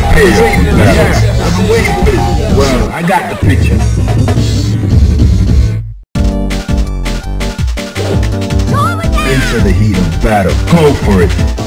I've been waiting for this. Well, I got the picture. Into the heat of battle. Go for it.